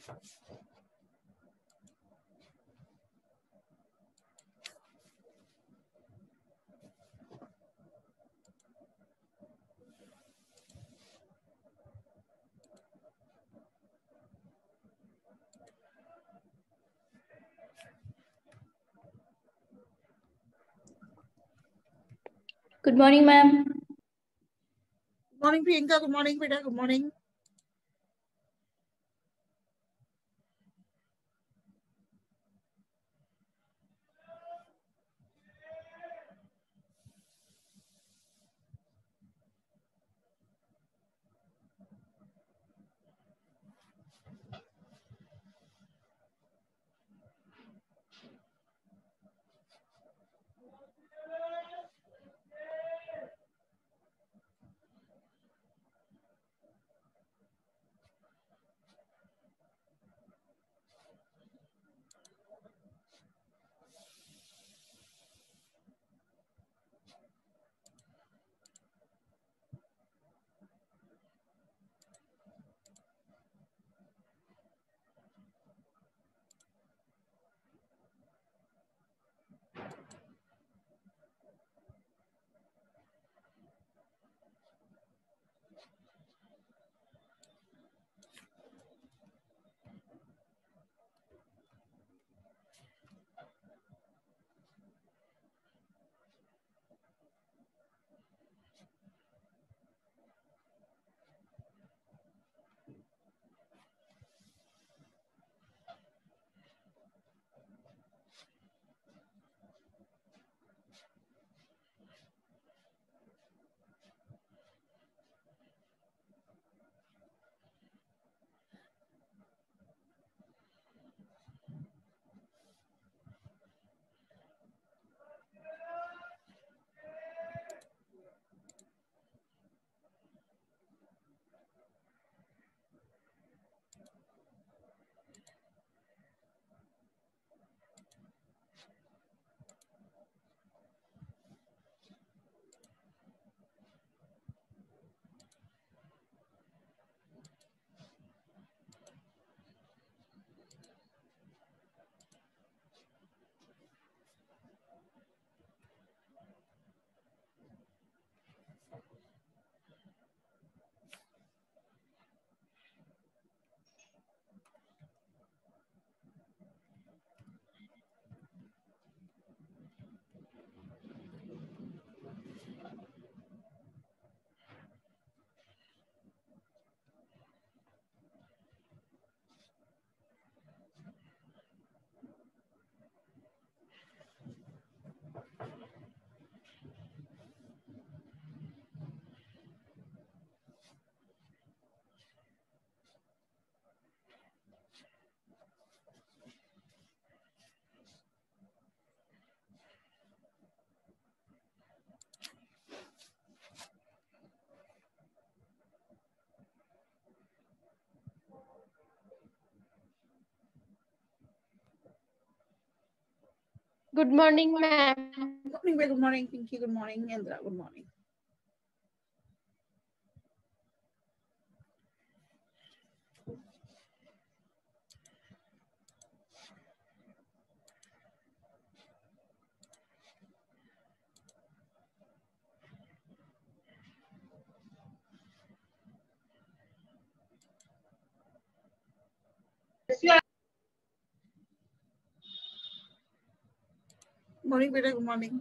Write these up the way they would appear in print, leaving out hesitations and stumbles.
Good morning, ma'am. Good morning, Priyanka. Good morning, Peter. Good morning. Good morning, ma'am. Good morning, Pinky. Good morning, Indra. Good morning. Morning, Peter. Good morning.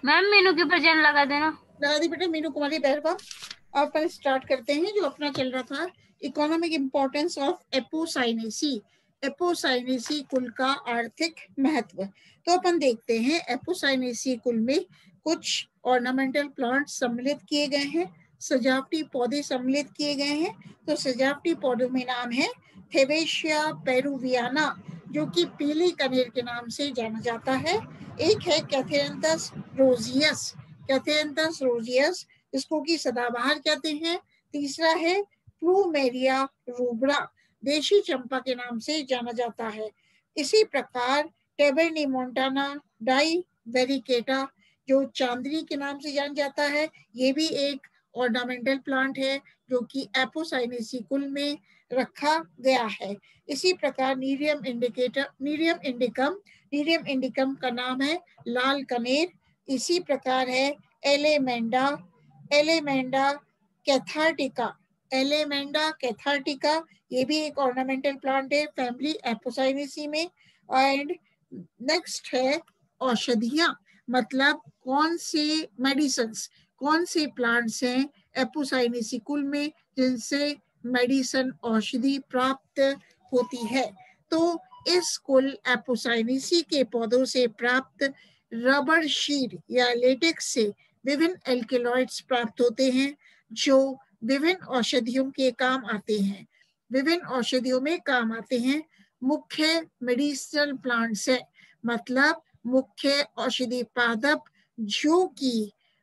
Ma'am मीनू के ऊपर जन लगा देना। लगा दी बेटा मीनू कुमारी बहरवा। अपन स्टार्ट करते हैं जो अपना चल रहा था, economic importance of Apocynaceae. Apocynaceae कुल का आर्थिक महत्व। तो अपन देखते हैं एपोसाइनेसी कुल में कुछ ऑर्नामेंटल प्लांट सम्मिलित किए गए हैं, सजावटी पौधे सम्मिलित किए गए हैं। तो सजावटी पौधों में नाम है थेवेशिया पेरुवियाना, जो कि पीली कनेर के नाम से जाना जाता है। एक है कैथेरंथस रोजियस, कैथेरंथस रोजियस, इसको की सदाबहार कहते हैं। तीसरा है प्लूमेरिया रूब्रा, देशी चंपा के नाम से जाना जाता है। इसी प्रकार टेबरनी मोंटाना डाई वेरिकेटा, जो चांदनी के नाम से जाना जाता है, ये भी एक ऑर्नामेंटल प्लांट है जो कि एपोसाइनेसी कुल में रखा गया है। इसी प्रकार Nerium indicator, Nerium indicum, Nerium indicum का नाम है लाल कनेर। इसी प्रकार है एलेमेंडा, एलेमेंडा कैथार्टिका, एलेमेंडा कैथार्टिका, ये भी एक ऑर्नामेंटल प्लांट है फैमिली एपोसाइनेसी में। एंड नेक्स्ट है औषधियां, मतलब कौन से मेडिसिन्स, कौन से प्लांट्स हैं एपोसाइनेसी कुल में जिनसे मेडिसिन औषधि प्राप्त होती है। तो इस कुल एपोसाइनेसी के पौधों से प्राप्त रबर शीट या लेटेक्स से विभिन्न एल्केलॉइड्स प्राप्त होते हैं जो विभिन्न औषधियों के काम आते हैं, विभिन्न औषधियों में काम आते हैं। मुख्य मेडिसिनल प्लांट्स है, मतलब मुख्य औषधि पादप जो कि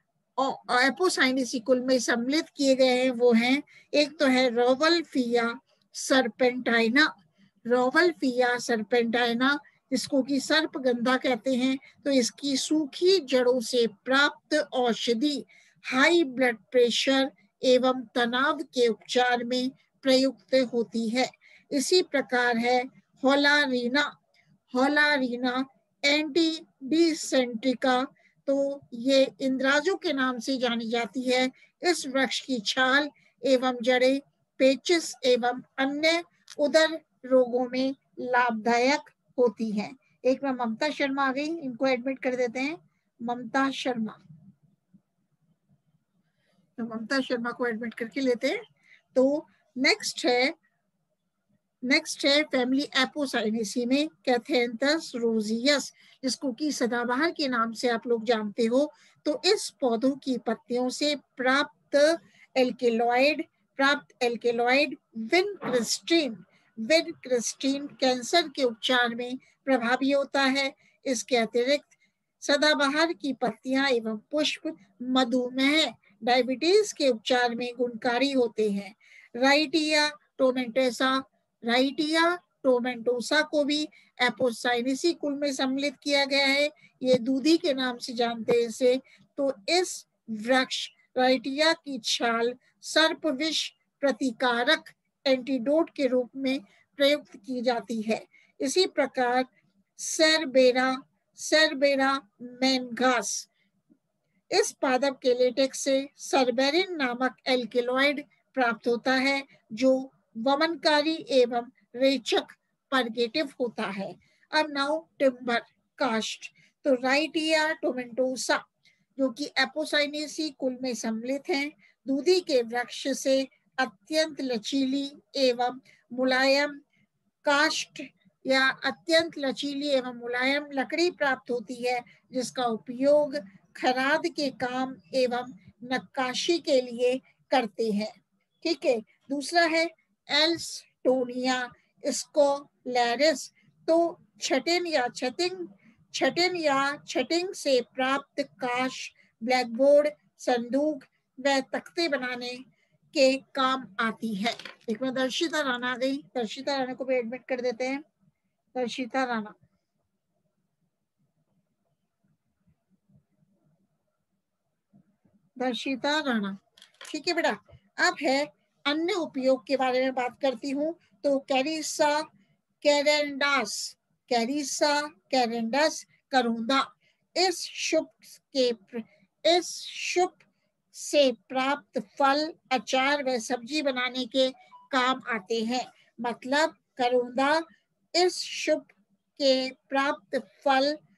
एपोसाइनेसी कुल में सम्मिलित किए गए हैं वो हैं, एक तो है रोवल्फिया सर्पेंटाइना, रोवल्फिया सर्पेंटाइना, इसको की सर्पगंधा कहते हैं। तो इसकी सूखी जड़ों से प्राप्त औषधि हाई ब्लड प्रेशर एवं तनाव के उपचार में प्रयुक्त होती है। इसी प्रकार है होलारीना, होलारीना एंटी डिसेंट्रिका, तो ये इंद्राजों के नाम से जानी जाती है। इस वृक्ष की छाल एवं जड़ें पेचिस एवं अन्य उदर रोगों में लाभदायक होती हैं। एक में ममता शर्मा आ गई, इनको एडमिट कर देते हैं। ममता शर्मा, तो ममता शर्मा को एडमिट करके लेते हैं। तो नेक्स्ट है फैमिली एपोसाइनेसी में कैथेरंथस रोजियस, जिसको कि सदाबहार के नाम से आप लोग जानते हो। तो इस पौधों की पत्तियों से प्राप्त एल्केलॉइड विनक्रिस्टीन, विनक्रिस्टीन कैंसर के उपचार में प्रभावी होता है। इसके अतिरिक्त सदाबहार की पत्तियां एवं पुष्प मधुमेह डायबिटीज के उपचार में गुणकारी होते हैं। राइटिया टोमेंटोसा, राइटिया टोमेंटोसा को भी एपोसाइनेसी कुल में सम्मिलित किया गया है, ये दूधी के नाम से जानते हैं इसे। तो इस वृक्ष राइटिया की छाल सर्प विष प्रतिकारक एंटीडोट के रूप में प्रयुक्त की जाती है। इसी प्रकार सेरबेरा, सेरबेरा मैनगास, इस पादप के लेटेक्स से सर्बेरिन नामक एल्केलॉइड प्राप्त होता है जो वमनकारी एवं रेचक परगेटिव होता है। अब नाउ टिम्बर कास्ट, तो राइटिया टोमेंटोसा जो कि एपोसाइनेसी कुल में सम्मिलित हैं, दूधी के वृक्ष से अत्यंत लचीली एवं मुलायम काष्ठ या अत्यंत लचीली एवं मुलायम लकड़ी प्राप्त होती है, जिसका उपयोग खराद के काम एवं नक्काशी के लिए करते हैं। ठीक है। दूसरा है एल्स्टोनिया स्कोलैरिस, तो छटिन या छटिंग से प्राप्त काश ब्लैकबोर्ड, संदूक व तख्ते बनाने के काम आती है। एक में दर्शिता राणा आ गई, दर्शिता राणा को भी एडमिट कर देते हैं। दर्शिता राणा, दर्शिता राणा, ठीक है बेटा। अब है अन्य उपयोग के बारे में बात करती हूँ। तो कैरिसा कैरेंडास, कैरिसा कैरेंडस करोंदा, इस शुभ से प्राप्त फल अचार व सब्जी बनाने के काम आते हैं। मतलब करोंदा इस शुभ के प्राप्त फल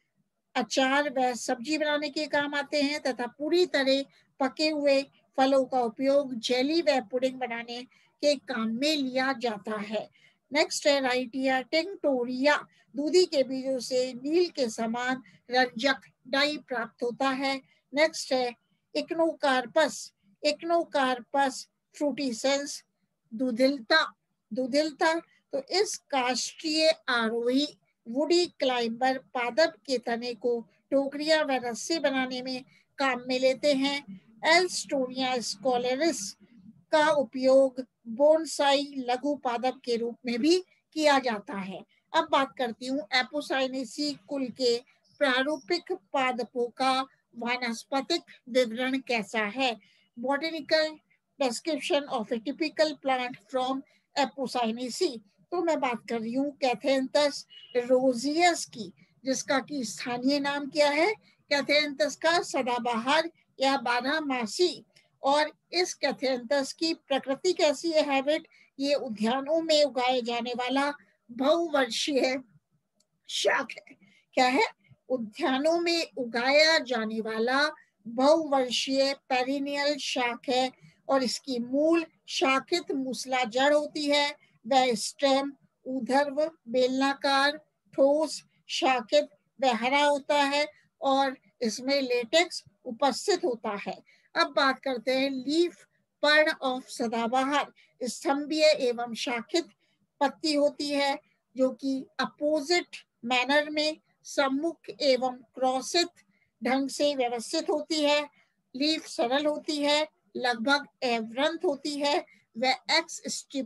अचार व सब्जी बनाने के काम आते हैं तथा पूरी तरह पके हुए फलों का उपयोग जेली व पुडिंग बनाने के काम में लिया जाता है। नेक्स्ट है राइटिया टिंक्टोरिया। दूधी के बीजों से नील के समान रंजक डाई प्राप्त होता है। नेक्स्ट है इक्नोकार्पस। इक्नोकार्पस फ्रूटिसेंस दुधिलता। दुधिलता तो इस काष्ठीय आरोही वुडी क्लाइंबर पादप के तने को टोकरियां व रस्सी बनाने में काम में लेते हैं। एल्स्टोनिया स्कॉलरिस का उपयोग बोनसाई लघु पादप के रूप में भी किया जाता है। अब बात करती हूँ एपोसाइनेसी कुल के प्रारूपिक पादपों का वानस्पतिक विवरण कैसा है। Botanical description of a typical plant from Apocynaceae. तो मैं बात कर रही हूँ कैथेंथस रोजियस की, जिसका कि स्थानीय नाम क्या है, कैथेंथस का सदाबहार या बारहमासी। और इस कैथेंथस की प्रकृति कैसी है, हैबिट, ये उद्यानों में उगाए जाने वाला बहुवर्षीय शाक है। क्या है? उद्यानों में उगाया जाने वाला बहुवर्षीय पेरिनियल शाक है और इसकी मूल शाखित मूसला जड़ होती है। वह स्टेम ऊर्ध्व बेलनाकार ठोस शाखित व हरा होता है और इसमें लेटेक्स उपस्थित होता है। अब बात करते हैं लीफ पर्ण ऑफ सदाबहार। स्तंभीय एवं शाखित पत्ती होती है जो कि अपोजिट मैनर में सम्मुख एवं क्रॉसित ढंग से व्यवस्थित होती है। लीफ सरल होती है, लगभग अवृंत होती है। वह एक्स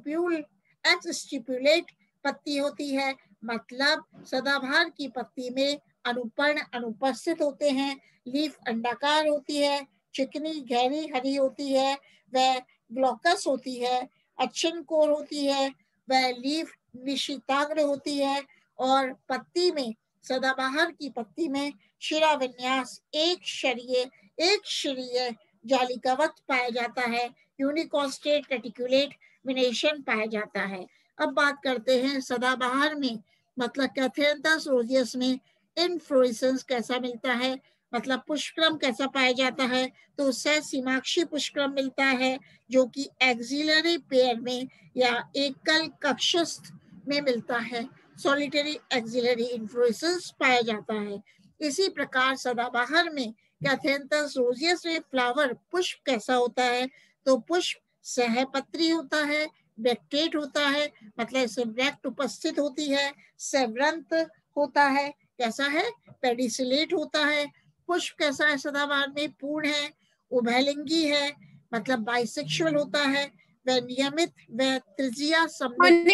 स्टिपुलेट पत्ती होती है, मतलब सदाबहार की पत्ती में अनुपर्ण अनुपस्थित होते हैं। लीफ अंडाकार होती है, चिकनी गहरी हरी होती है। वह ग्लोकस होती है, अच्छन कोर होती है। वह लीफ निशिताग्र होती है और पत्ती में सदाबहार की पत्ती में शिरा विन्यास एक श्रीय जालिकावत पाया जाता है। यूनिकॉस्टेट रेटिकुलेट विनेशन पाया जाता है। अब बात करते हैं सदाबहार में, मतलब कैथेंथस रोजियस में इनफ्लोरेसेंस कैसा मिलता है, मतलब पुष्पक्रम कैसा पाया जाता है। तो सहसीमाक्षी पुष्पक्रम मिलता है जो कि एक्सिलरी पेयर में या एकल कक्षस्थ में मिलता है। सॉलिटरी एक्सिलरी इन्फ्लोरेसेंस पाया जाता है। इसी प्रकार सदाबहार में कैथेंथस रोजियस में फ्लावर पुष्प कैसा होता है, तो पुष्प सहपत्री होता है, ब्रैक्टेट होता है, मतलब इसे ब्रैक्ट उपस्थित होती है। सेवरंत होता है, कैसा है, पेडिसिलेट होता है। पुष्प कैसा है सदाबहार में, पूर्ण है, उभयलिंगी है, मतलब बाइसेक्सुअल होता है। वह नियमित व त्रिज्या सम्मिलित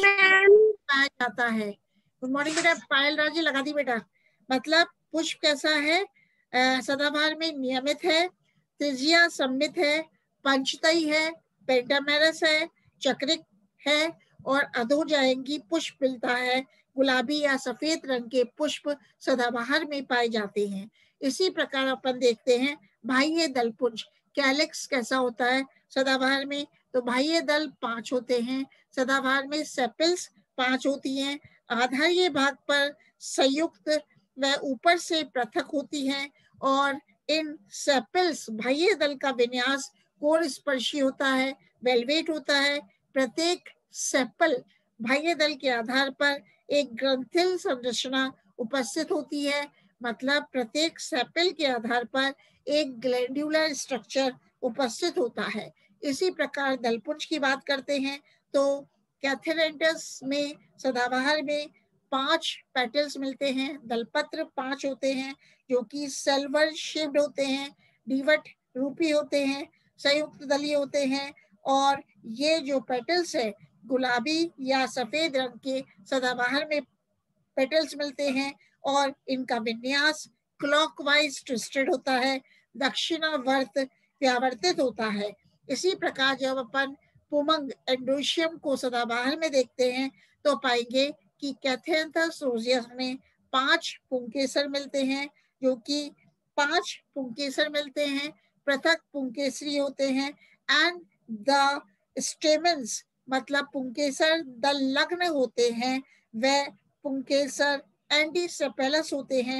पाया जाता है। गुड मॉर्निंग बेटा, पायल राजी लगा दी बेटा। मतलब पुष्प कैसा है सदाबहार में, नियमित है, त्रिज्या सम्मित है, पंचतई है, पेंटामेरस है, चक्रिक है और अधोजायंगी पुष्प मिलता है। गुलाबी या सफेद रंग के पुष्प सदाबहार में पाए जाते हैं। इसी प्रकार अपन देखते हैं बाह्य दलपुंज, कैलिक्स कैसा होता है सदाबहार में, तो बाह्य दल 5 होते हैं। सदाबहार में सेपल्स 5 होती हैं। आधारीय भाग पर संयुक्त व ऊपर से पृथक होती हैं और इन सेपल्स बाह्य दल का विन्यास कोर स्पर्शी होता है, वेलवेट होता है। प्रत्येक सेपल बाह्य दल के आधार पर एक ग्रंथिल संरचना उपस्थित होती है, मतलब प्रत्येक सेपल के आधार पर एक ग्लैंडुलर स्ट्रक्चर उपस्थित होता है। इसी प्रकार दलपुंज की बात करते हैं तो कैथेरेंटस में सदाबहार में 5 पेटल्स मिलते हैं। दलपत्र 5 होते हैं जो कि सिल्वर शेप्ड होते हैं, डीवट रूपी होते हैं, संयुक्त दली होते हैं और ये जो पेटल्स है गुलाबी या सफेद रंग के सदाबहार में पेटल्स मिलते हैं और इनका विन्यास क्लॉकवाइज ट्विस्टेड होता है, दक्षिणावर्त व्यावर्तित होता है। इसी प्रकार जब अपन पुमंग एंड्रोशियम को सदाबहार में देखते हैं तो पाएंगे कि कैथेंथस रोजियस में 5 पुंकेसर मिलते हैं, जो कि 5 पुंकेसर मिलते हैं, पृथक पुंकेसरी होते हैं। एंड द स्टेमन्स, मतलब पुंकेसर दल लग्न होते हैं, वह पुंकेसर एंटीसेपेलस होते हैं।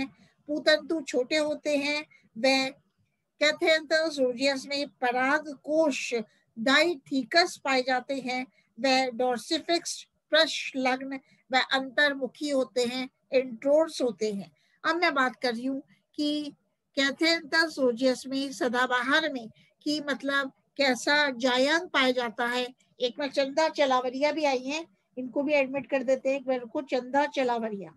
अपूतंतु छोटे होते हैं। वह कैथेंथस रोजियस में परागकोश डाइथीकस पाए जाते हैं। वह डॉर्सिफिक्स प्रश्लग्न व अंतर्मुखी होते हैं, इंट्रोड्स होते हैं। अब मैं बात कर रही हूँ कि कैथेंथस रोजियस में सदाबहार में कि मतलब कैसा जायांग पाया जाता है। एक बार चंदा चलावरिया भी आई हैं, इनको भी एडमिट कर देते हैं एक बार को। चंदा चलावरिया,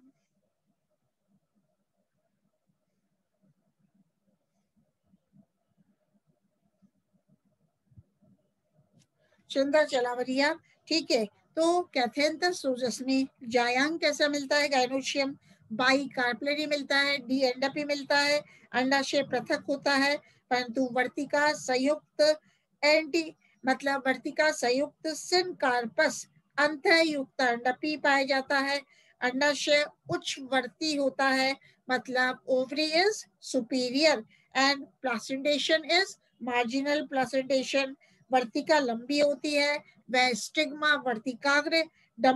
चंदा चलावरिया, ठीक है। तो कैथेंथस रोजियस में जायांग कैसा मिलता है? गाइनोशियम बाई कार्पलरी मिलता है, डी एंडपी मिलता है, अंडाशय पृथक होता है, परंतु वर्तिका संयुक्त एंटी मतलब वर्तिका संयुक्त सिनकार्पस अंतःयुक्त अंडपी पाया जाता है। अंडाशय उच्चवर्ती होता है, मतलब ovary is superior and placentation is marginal placentation. वर्तिका लंबी होती है, वह स्टिग्मा वर्तिकाग्र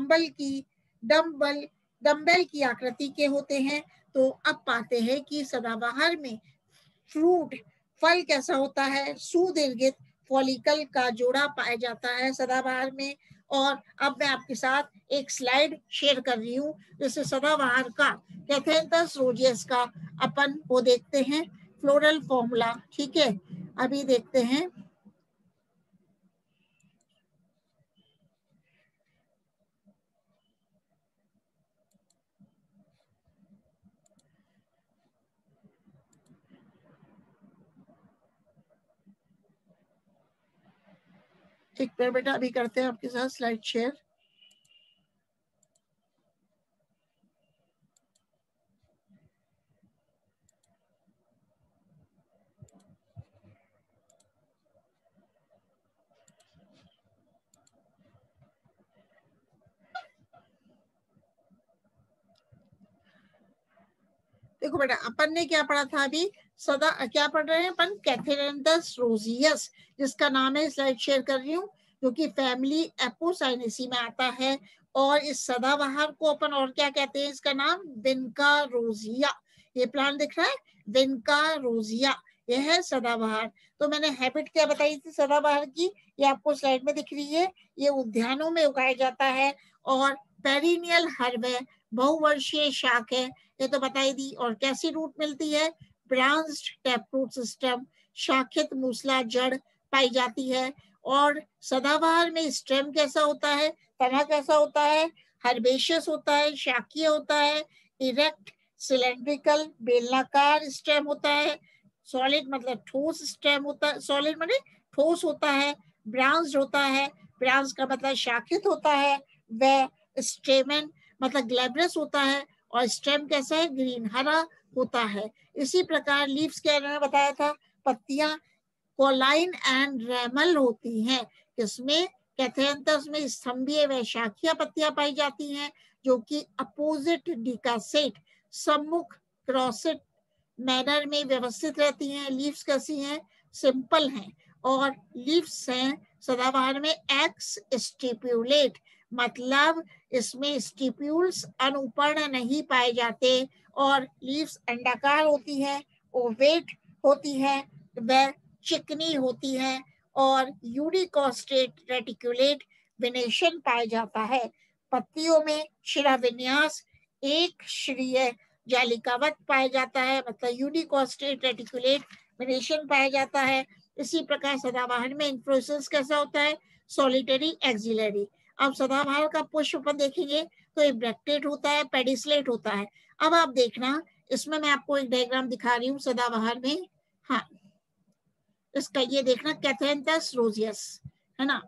डम्बल की आकृति के होते हैं। तो अब पाते हैं कि सदाबहार में फ्रूट फल कैसा होता है? सुदीर्घित फॉलिकल का जोड़ा पाया जाता है सदाबहार में। और अब मैं आपके साथ एक स्लाइड शेयर कर रही हूँ जिससे सदाबहार का कैथेंथस रोजियस का अपन वो देखते हैं फ्लोरल फॉर्मूला, ठीक है। अभी देखते हैं। एक बार बेटा अभी करते हैं आपके साथ स्लाइड शेयर। देखो बेटा, अपन ने क्या पढ़ा था अभी? सदा क्या पढ़ रहे हैं अपन? कैथेंथस रोजियस, जिसका नाम है, स्लाइड शेयर कर रही हूँ, जो कि फैमिली एपोसाइनेसी में आता है। और इस सदाबहार को अपन और क्या कहते हैं? इसका नाम विनका रोजिया। ये प्लांट दिख रहा है, विनका रोजिया, यह है सदाबहार। तो मैंने हैबिट क्या बताई थी सदाबहार की, ये आपको स्लाइड में दिख रही है। ये उद्यानों में उगाया जाता है और पेरिनियल हर्ब है, बहुवर्षीय शाख है, ये तो बताई दी। और कैसी रूट मिलती है? ब्रांच्ड टैपरूट सिस्टम, शाखित मूसला जड़ पाई जाती है। और सदाबहार में स्टेम कैसा होता है? तना कैसा होता है? हर्बेशियस होता है, शाखीय होता है, इरेक्ट सिलेंड्रिकल बेलनाकार स्टेम होता है, सॉलिड मतलब ठोस स्टेम होता है, सॉलिड माने ठोस होता है, ब्रांच्ड होता है, ब्रांच का मतलब शाखित होता है, वह स्टेमन मतलब ग्लैब्रस होता है, और स्टेम कैसा है? ग्रीन हरा होता है। इसी प्रकार लीव्स क्या मैंने बताया था, पत्तियां कोलाइन एंड रेमल होती हैं। इसमें कैथेंथस में स्तंभीय व शाखीय पत्तियां पाई जाती हैं, जो कि अपोजिट डिकासेट सम्मुख क्रॉसेट मैनर में व्यवस्थित रहती हैं। लीव्स कैसी हैं? सिंपल हैं। और लीव्स हैं सदाबहार में एक्स स्टिप्यूलेट, मतलब इसमें स्टिप्यूल्स अनुपर्ण नहीं पाए जाते। और लीव्स अंडाकार होती है, ओवेट होती है, वह चिकनी होती है, और यूनिकोस्टेट रेटिकुलेट विनेशन पाया जाता है। पत्तियों में शिराविन्यास एक श्रीय जालिकावत पाया जाता है, मतलब यूनिकोस्टेट रेटिकुलेट विनेशन पाया जाता है। इसी प्रकार सदाबहार में इन्फ्लोरेसेंस कैसा होता है? Solitary axillary. अब सदाबहार का पुष्प अपन देखेंगे तो ये ब्रैक्टेट होता है, पेडिसलेट होता है। अब आप देखना, इसमें मैं आपको एक डायग्राम दिखा रही हूँ सदाबहार में। हाँ, इसका ये देखना, कैथेंथस रोजियस है ना,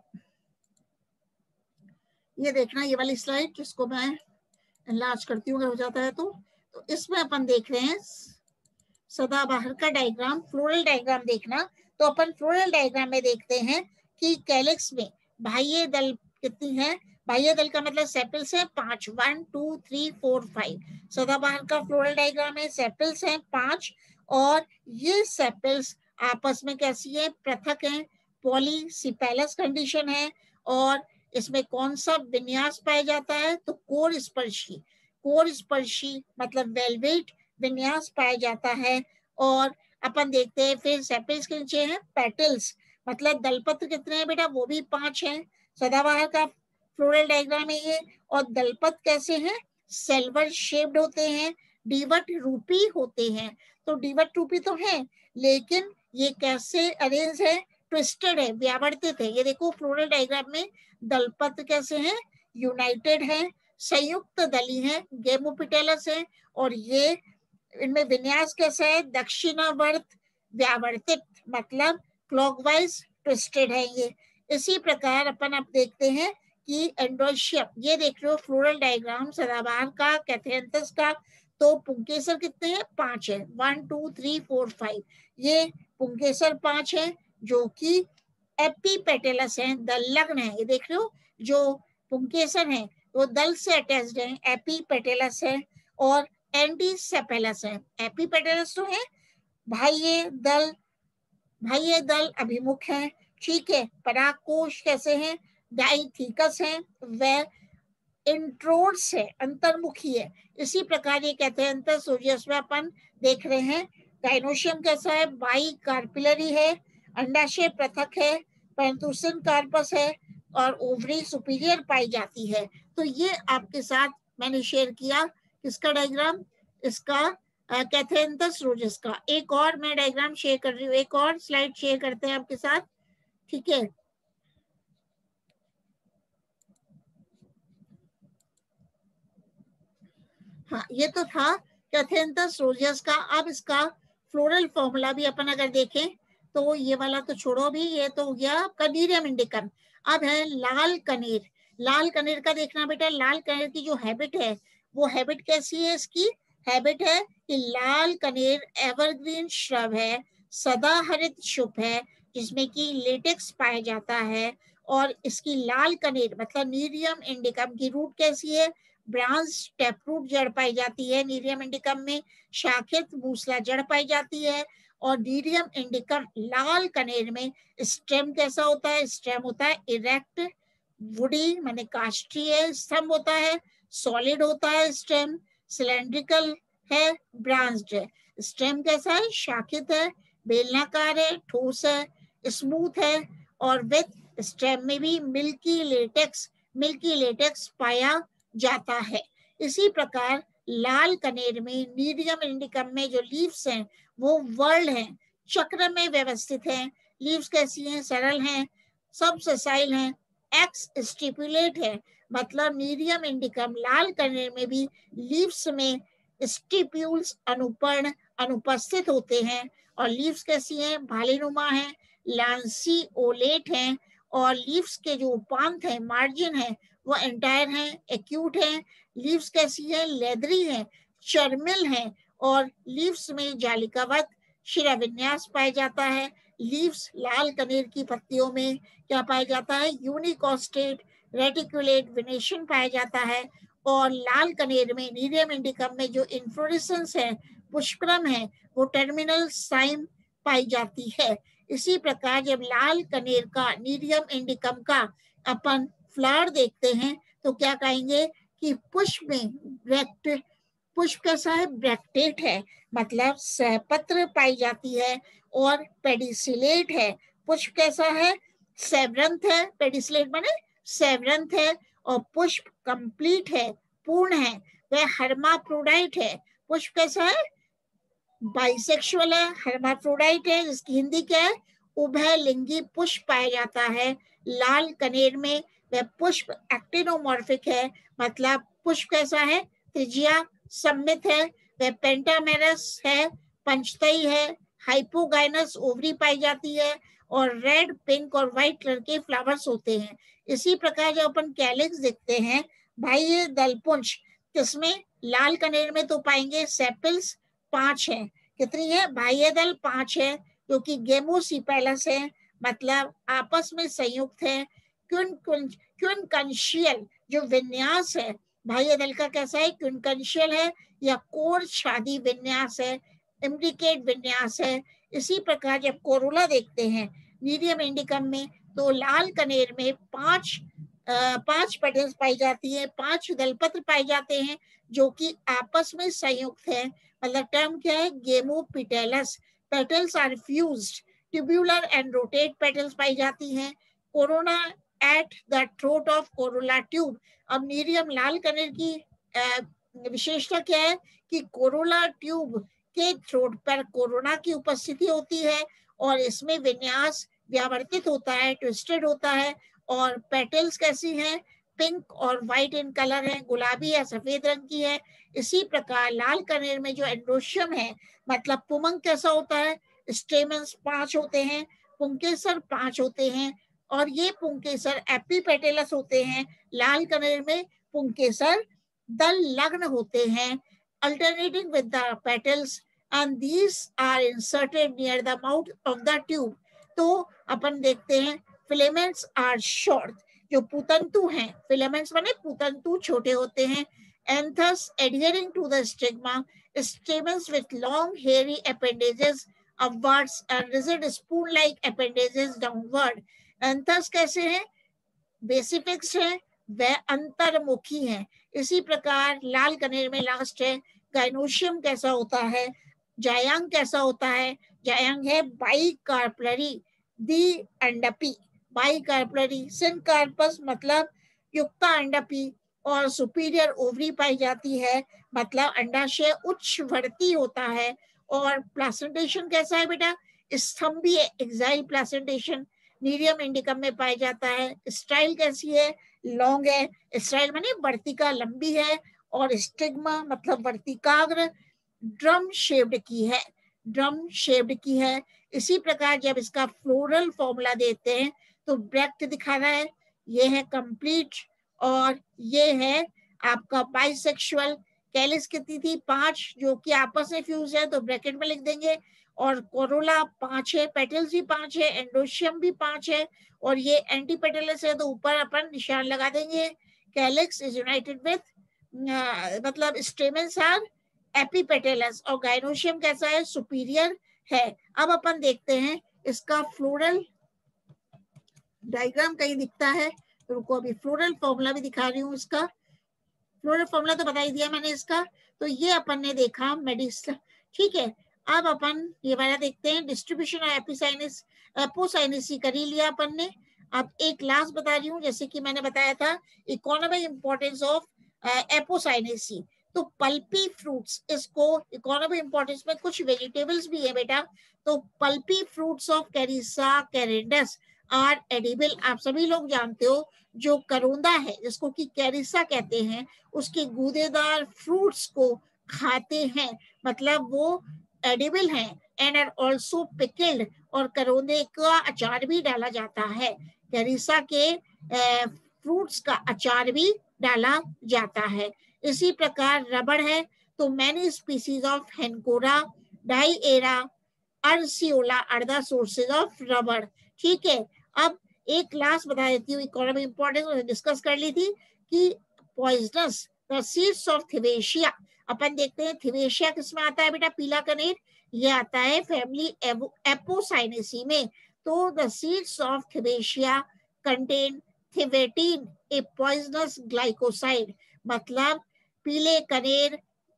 ये देखना ये वाली स्लाइड, जिसको मैं एनलार्ज करती हूँ अगर हो जाता है तो इसमें अपन देख रहे हैं सदाबहार का डायग्राम, फ्लोरल डायग्राम देखना। तो अपन फ्लोरल डायग्राम में देखते हैं कि कैलिक्स में बाह्य दल कितनी है? बाह्य दल का मतलब सेपल्स है 5, 1 2 3 4 5। सदाबहार का फ्लोरल डायग्राम है, सेपल्स हैं 5, और ये सेपल्स आपस में कैसी है? पृथक है, पॉलीसिपेलस कंडीशन है। और इसमें कौन सा विन्यास पाया जाता है? तो कोर स्पर्शी। कोर स्पर्शी मतलब वेलवेट विन्यास पाया जाता है। और अपन देखते हैं फिर सेपेल्स के नीचे है पेटल्स, मतलब दलपत्र कितने हैं बेटा, वो भी 5 हैं। सदाबहार का फ्लोरल डायग्राम है ये। और दलपत्र कैसे हैं, सेल्वर शेप्ड होते हैं, डीवट रूपी होते हैं। तो डीवट रूपी तो है, लेकिन ये कैसे अरेंज है, ट्विस्टेड है, व्यावर्तित है। ये देखो फ्लोरल डायग्राम में दलपत्र कैसे हैं, यूनाइटेड है, संयुक्त दली है, गेमोपिटेलस है। और ये इनमें विन्यास कैसा है, दक्षिणावर्त व्यावर्तित, मतलब क्लॉकवाइज ट्विस्टेड है ये। इसी प्रकार अपन अब देखते हैं कि एंड्रोशियम, ये देख रहे हो फ्लोरल डायग्राम सदाबहार का, कैथेंथस का। तो पुंकेसर कितने हैं, 5 है, 1 2 3 4 5। ये पुंकेसर 5 है जो कि एपीपेटेलस है, दलग्न है। ये देख रहे हो जो पुंकेसर है वो दल से अटैच्ड है, एपीपेटेलस है। और एंटीसेपेलस है, एपीपेटेलस तो है, बाह्य दल अभिमुख है, ठीक है। परागकोश कैसे हैं, डाइथीकस है, व इंट्रोड्स है, अंतर्मुखी है। इसी प्रकार ये कहते हैं अंतरसूर्यस में अपन देख रहे हैं। गाइनोशियम कैसा है, बाई कार्पिलरी है, अंडाशय पृथक है, परंतु कार्पस है, और ओवरी सुपीरियर पाई जाती है। तो ये आपके साथ मैंने शेयर किया किसका डायग्राम, इसका कैथेंथस रोजस का। एक और मैं डायग्राम शेयर कर रही हूँ, एक और स्लाइड शेयर करते हैं आपके साथ, ठीक है। हाँ, ये तो था कैथेंथस रोजियस का। अब इसका फ्लोरल फॉर्मूला भी अपन अगर देखें तो ये वाला तो छोड़ो अभी, ये तो हो गया आपका नीरियम इंडिकम। अब है लाल कनेर। लाल कनेर का देखना बेटा, लाल कनेर की जो हैबिट है वो हैबिट कैसी है, इसकी हैबिट है कि लाल कनेर एवरग्रीन श्रब है, सदा हरित शुभ है, जिसमें कि लेटेक्स पाया जाता है। और इसकी लाल कनेर मतलब नीरियम इंडिकम की रूट कैसी है, ब्रांच टैपरूट जड़ पाई जाती है नीरियम इंडिकम में, शाखित मूसला जड़ पाई जाती है। और नीरियम इंडिकम लाल कनेर में स्टेम कैसा होता है, स्टेम होता है इरेक्ट, वुडी माने काष्ठीय स्तंभ होता है, सॉलिड होता है स्टेम, सिलेंड्रिकल है, ब्रांच्ड है। स्टेम कैसा है, शाखित है, बेलनाकार है, ठोस है, स्मूथ है, और विथ स्टेम में भी मिल्की लेटेक्स पाया जाता है। इसी प्रकार लाल कनेर में नीरियम इंडिकम में जो लीव्स हैं वो वर्ल्ड हैं, चक्र में व्यवस्थित हैं। लीव्स कैसी हैं, सरल हैं, सब ससाइल हैं, एक्स स्टिपुलेट है, मतलब नीरियम इंडिकम लाल कनेर में भी लीव्स में स्टिप्यूल्स अनुपर्ण अनुपस्थित होते हैं। और लीव्स कैसी हैं, भालीनुमा हैं, लांसी ओलेट हैं। और लीव्स के जो उपांत है, मार्जिन है, वो एंटायर हैं, एक्यूट हैं। लीव्स कैसी है, लेदरी है, चर्मिल है। और लीव्स में जालिकावत शिराविन्यास पाया जाता है। लीव्स लाल कनेर की पत्तियों में क्या पाया जाता है, यूनिकॉस्टेट रेटिकुलेट विनेशन पाया जाता है। और लाल कनेर में नीरियम इंडिकम में जो इन्फ्लोरेसेंस है, पुष्पक्रम है, वो टर्मिनल साइम पाई जाती है। इसी प्रकार जब लाल कनेर का नीरियम इंडिकम का अपन फ्लावर देखते हैं तो क्या कहेंगे कि पुष्प में पुष्प कैसा है, ब्रैक्टेट है, मतलब सहपत्र पाई जाती है। और पेडिसिलेट है, पुष्प कैसा है, सेवरंथ है, पेडिसिलेट माने सेवरंथ है। और पुष्प कंप्लीट है, पूर्ण है, वह हर्माफ्रोडाइट है। पुष्प कैसा है, बाइसेक्सुअल है, हर्माफ्रोडाइट है, जिसकी हिंदी क्या है, उभय लिंगी पुष्प पाया जाता है। लाल कनेर में वह पुष्प एक्टिनोमॉर्फिक है, मतलब पुष्प कैसा है, त्रिज्या सममित है, वह पेंटामेरस है, पंचतई है, हाइपोगाइनस ओवरी पाई जाती है। और रेड, पिंक और व्हाइट कलर के फ्लावर्स होते हैं। इसी प्रकार जो अपन कैलिक्स देखते हैं, भाई ये दलपुंज, किसमें, लाल कनेर में तो पाएंगे सेपल्स 5 है। कितनी है, बाह्य दल 5 है, जो कि गेमोसिपेलस है, मतलब आपस में संयुक्त है। क्विनकंशियल जो विन्यास है बाह्य दल का कैसा है, क्विनकंशियल है या कोर छादी विन्यास है, इम्ब्रिकेट विन्यास है। इसी प्रकार जब कोरोला देखते हैं नीरियम इंडिकम में, तो लाल कनेर में 5 पेटल्स पाई जाती है, 5 दलपत्र पाए जाते हैं जो कि आपस में संयुक्त है। मतलब टर्म क्या है, gamopetalous. Petals are fused, tubular and rotate petals पाई जाती हैं। Corona at the throat of corolla tube. अब नीरियम लाल कनेर की विशेषता क्या है कि कोरोला ट्यूब के थ्रोट पर कोरोना की उपस्थिति होती है और इसमें विन्यास व्यावर्तित होता है, ट्विस्टेड होता है। और पेटल्स कैसी हैं, पिंक और व्हाइट इन कलर है, गुलाबी या सफेद रंग की है। इसी प्रकार लाल कनेर में जो एंड्रोशियम है, मतलब पुमंग कैसा होता है, स्टेमन्स 5 होते हैं, पुंकेसर 5 होते हैं और ये पुंकेसर एपिपेटेलस होते हैं। लाल कनेर में पुंकेसर दल लग्न होते हैं, alternating with the petals, and these are inserted near the mouth of the tube. तो अपन देखते हैं filaments are short, जो पुतंतु हैं, filaments माने पुतंतु छोटे होते हैं, and thus adhering to the stigma, stamens with long hairy appendages upwards and rigid spoon-like appendages downward. anthus कैसे हैं, बेसिफिक्स है, वह अंतर्मुखी है। इसी प्रकार लाल कनेर में लास्ट है गाइनोशियम कैसा होता है, जायांग कैसा होता है, जायांग है बाइकार्पलरी, दी अंडपी, बाइकार्पलरी, सिनकार्पस मतलब युक्ता अंडपी और सुपीरियर ओवरी पाई जाती है, मतलब अंडाशय उच्चवर्ती होता है। और प्लासेंटेशन कैसा है बेटा, स्तंभीय एक्साइल प्लासेंटेशन नीरियम इंडिकम में पाया जाता है। स्टाइल कैसी है, लॉन्ग है, स्टाइल माने वर्तिका लंबी है और स्टिग्मा मतलब वर्तिकाग्र ड्रम शेप्ड की है, ड्रम शेप्ड की है। इसी प्रकार जब इसका फ्लोरल फॉर्मूला देते हैं तो ब्रैक्ट दिखा रहा है, ये है कंप्लीट और ये है आपका बाइसेक्सुअल। कैलिस कितनी थी, 5, जो कि आपस में फ्यूज है तो ब्रैकेट में लिख देंगे। और कोरोला 5 है, पेटल्स भी 5 है, एंडोशियम भी 5 है और ये एंटी पेटलस है तो ऊपर अपन निशान लगा देंगे। कैलिक्स इज यूनाइटेड विथ मतलब स्टेमेंस आर एपिपेटलस और गाइनोशियम कैसा है, सुपीरियर है। अब अपन देखते हैं इसका फ्लोरल डायग्राम कहीं दिखता है, रुको अभी फ्लोरल फॉर्मूला भी दिखा रही हूँ। इसका फ्लोरल फॉर्मूला तो बता ही दिया मैंने इसका। तो ये अपन ने देखा मेडिसिन, ठीक है। अब अपन ये वाला देखते हैं, डिस्ट्रीब्यूशन ऑफ एपिसाइनस एपोसाइनेसी कर ही लिया अपन ने। अब एक लास्ट बता रही हूँ, जैसे कि मैंने बताया था इकोनॉमिक इंपॉर्टेंस ऑफ एपोसाइनेसी। तो पल्पी फ्रूट्स, इसको इकोनॉमिक इंपॉर्टेंस में कुछ वेजिटेबल्स भी है बेटा। तो pulpy fruits of Carissa carandas are edible. आप सभी लोग जानते हो जो करोंदा है जिसको कि कैरिसा कहते हैं, उसके गूदेदार फ्रूट्स को खाते हैं, मतलब वो एडिबल हैं। एंड आर ऑल्सो पिकल्ड, और करोंदे का अचार भी डाला जाता है, कैरिसा के फ्रूट्स का अचार भी डाला जाता है। इसी प्रकार रबड़ है, तो many species of Hancornia Dyera Urceola are the sources of रबड़, ठीक है। अब एक लास्ट बता देती हूँ, इकोनॉमिक इंपॉर्टेंस डिस्कस कर ली थी कि poisonous the seeds of Thevetia. अपन देखते हैं थिवेशिया किसमें आता है बेटा, पीला कनेर, ये आता है फैमिली एपोसाइनेसी में। तो the seeds of Thevetia contain thevetin, a poisonous glycoside, मतलब पीले कनेर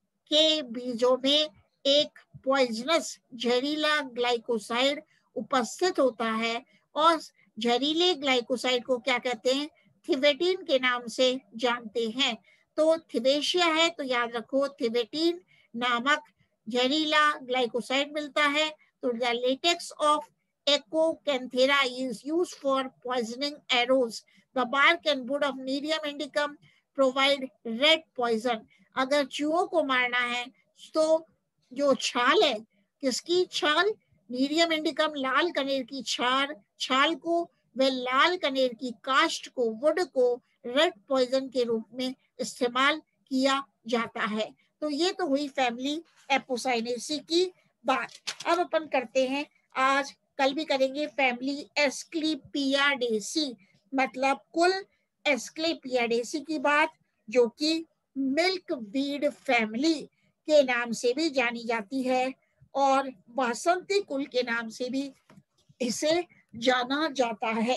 के बीजों में एक पॉइजनस जहरीला ग्लाइकोसाइड उपस्थित होता है। और जहरीले ग्लाइकोसाइड को क्या कहते हैं, थिवेटिन के नाम से जानते हैं। तो थिवेशिया है तो याद रखो थिवेटिन नामक जहरीला ग्लाइकोसाइड मिलता है। तो the latex of Acokanthera is used for poisoning arrows. The bark and wood of Nerium indicum provide red poison. अगर चूहों को मारना है तो जो छाल है, किसकी छाल, नीरियम इंडिकम लाल कनेर की छाल को, व लाल कनेर की काष्ठ को, वुड को रेड पॉइजन के रूप में इस्तेमाल किया जाता है। तो ये तो हुई फैमिली एपोसाइनेसी की बात। अब अपन करते हैं, आज कल भी करेंगे फैमिली एस्क्लेपियाडेसी, मतलब कुल एस्क्लेपियाडेसी की बात, जो कि मिल्क वीड फैमिली के नाम से भी जानी जाती है और बासंती कुल के नाम से भी इसे जाना जाता है।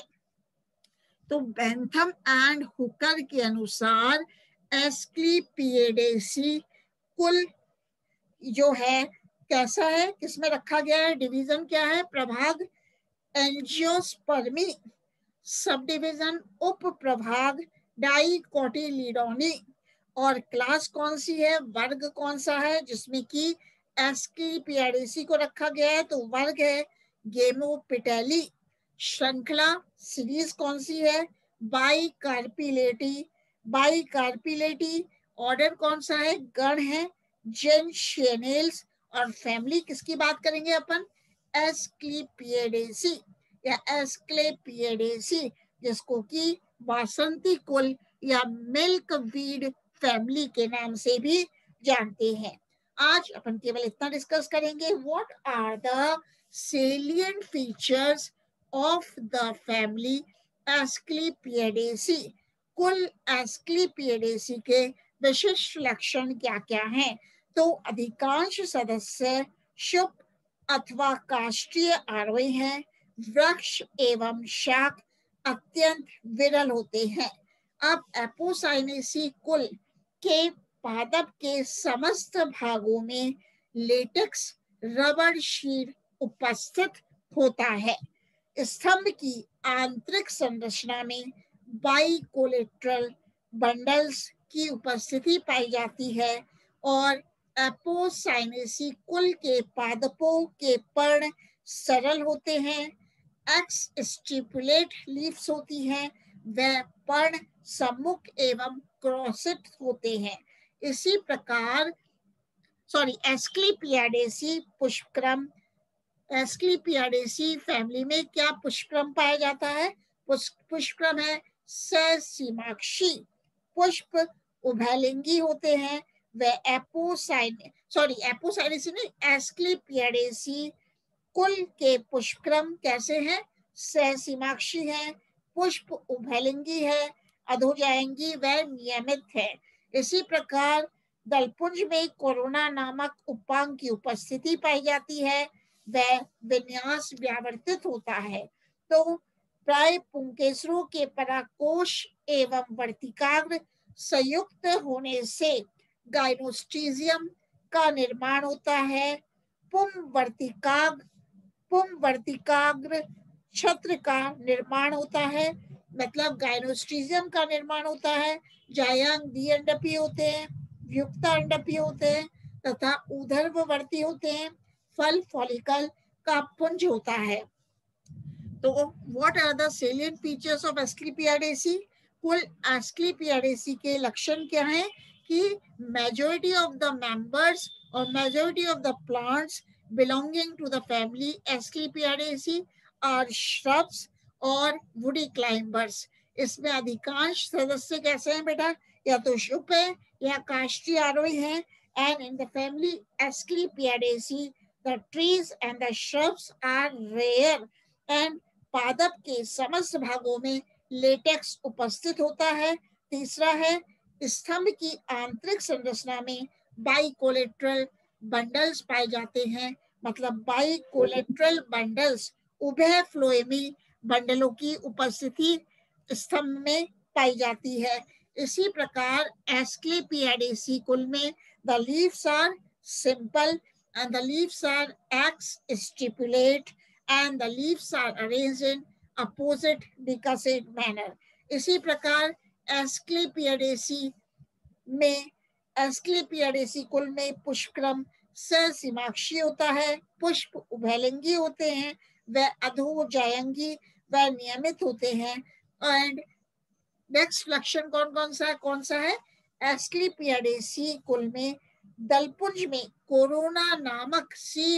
तो बेंथम एंड हुकर के अनुसार एस्क्लेपियाडेसी कुल जो है कैसा है, किसमें रखा गया है, डिवीजन क्या है, प्रभाग, एंजियोस्पर्मी, सब डिवीजन, उप प्रभाग, डाइकोटिलीडोनी, और क्लास कौन सी है, वर्ग कौन सा है जिसमें कि एस्क्लेपियाडेसी को रखा गया है, तो वर्ग है गेमोपिटेली। श्रृंखला सीरीज कौन सी है, बाइकार्पिलेटी, बाइकार्पिलेटी। ऑर्डर कौन सा है, गण है जेनशियनेल्स, और फैमिली किसकी बात करेंगे अपन, एस्क्लेपियाडेसी या एस्क्लेपियाडेसी, जिसको कि वासंती कुल या मिल्क वीड फैमिली के नाम से भी जानते हैं। आज अपन केवल इतना डिस्कस करेंगे, what are the salient features of the family Asclepiadaceae। कुल एस्क्लेपियाडेसी के विशिष्ट लक्षण क्या क्या हैं, तो अधिकांश सदस्य शुभ अथवा काष्ठीय आरोही हैं, वृक्ष एवं शाख अत्यंत विरल होते हैं। अब एपोसाइनेसी कुल के पादप के समस्त भागों में लेटेक्स रबर शीट उपस्थित होता है। स्तंभ की आंतरिक संरचना में बाइकोलेटरल बंडल्स की उपस्थिति पाई जाती है और एपोसाइनेसी कुल के पादपों के पर्ण सरल होते हैं, एक्स स्टिपुलेट लीव्स होती हैं, व पर्ण सम्मुख एवं क्रॉसेट होते हैं। इसी प्रकार एस्क्लेपियाडेसी पुष्पक्रम, एस्क्लेपियाडेसी फैमिली में क्या पुष्पक्रम पाया जाता है, पुष्पक्रम है ससीमाक्षी, पुष्प उभयलिंगी होते हैं, व एपोसाइनेसी नहीं, एस्क्लेपियाडेसी कुल के पुष्पक्रम कैसे हैं, ससीमाक्षी है, पुष्प उभयलिंगी है, अधोजायंगी व नियमित है। इसी प्रकार दलपुंज में कोरोना नामक उपांग की उपस्थिति पाई जाती है, वह विन्यास व्यावर्तित होता है। तो प्राय पुंकेसरों के पराकोश एवं वर्तिकाग्र संयुक्त होने से गाइनोस्टीजियम का निर्माण होता है। पुंवर्तिकाग्र छत्र का निर्माण होता है, मतलब गाइनोस्टीजियम का निर्माण होता है। जायांग द्विअंडपीय होते हैं, युक्त अंडपीय होते हैं तथा ऊर्ध्ववर्ती होते हैं। फल फॉलिकल का पुंज होता है। तो what are the salient features of Asclepiadaceae, कुल एस्क्लेपियाडेसी के लक्षण क्या हैं कि मेजॉरिटी ऑफ द मेंबर्स और majority of the plants belonging to the family Asclepiadaceae are shrubs और woody climbers। इसमें अधिकांश सदस्य कैसे हैं बेटा, या तो शुभ है या काष्ठीय आरोही हैं। And in the family Asclepiadaceae the trees and the shrubs are rare and पादप के समस्त भागों में लेटेक्स उपस्थित होता है। तीसरा है स्तंभ की आंतरिक संरचना में बाइकोलेटरल बंडल्स पाए जाते हैं, मतलब बाइकोलेटरल बंडल्स उभय फ्लोएमी बंडलों की उपस्थिति स्तंभ में पाई जाती है। इसी प्रकार एस्क्लेपियाडेसी कुल में the leaves are simple and the leaves are ax stipulate and the leaves are arranged in opposite decussate manner। इसी प्रकार एस्क्लेपियाडेसी कुल में पुष्पक्रम ससीमाक्षी होता है, पुष्प उभयलिंगी होते हैं, व अधोजायंगी व नियमित होते हैं। एंड नेक्स्ट लक्षण कौन सा है, एस्क्लेपियाडेसी कुल में दलपुंज में कोरोना नामक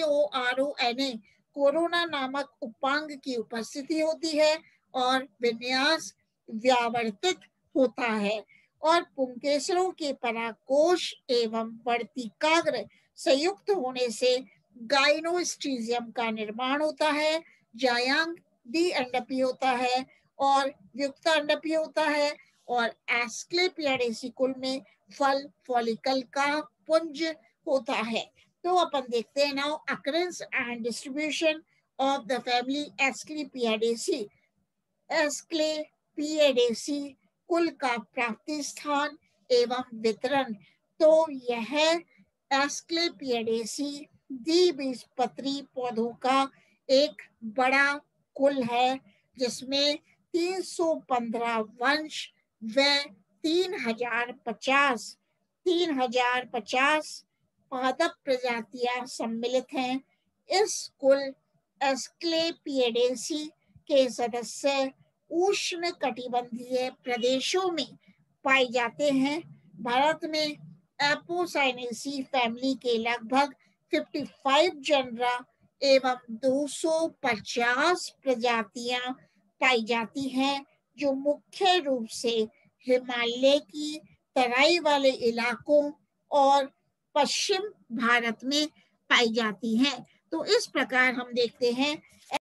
कोरोना नामक उपांग की उपस्थिति होती है और विन्यास व्यावर्तित होता है। और पुंकेसरों के पराकोश एवं वर्तिकाग्र संयुक्त होने से गाइनोस्टीजियम का निर्माण होता है। जायांग द्विअंडपीय होता है और युक्त अंडपीय होता है। और एस्क्लेपियाडेसी कुल में फल फॉलिकल का पुंज होता है। तो अपन देखते हैं now occurrence and distribution of the family Asclepiadaceae. Asclepiadaceae कुल का प्राप्ति स्थान एवं वितरण, तो यह एस्क्लेपियडेसी द्विबीजपत्री पौधों का एक बड़ा कुल है, जिसमें 315 वंश व 3050 पादप प्रजातियां सम्मिलित हैं। इस कुल एस्क्लेपियडेसी के सदस्य उष्ण कटिबंधीय प्रदेशों में पाए जाते हैं। भारत में एपोसाइनेसी फैमिली के लगभग 55 जनरा एवं 250 प्रजातियां पाई जाती हैं, जो मुख्य रूप से हिमालय की तराई वाले इलाकों और पश्चिम भारत में पाई जाती हैं। तो इस प्रकार हम देखते हैं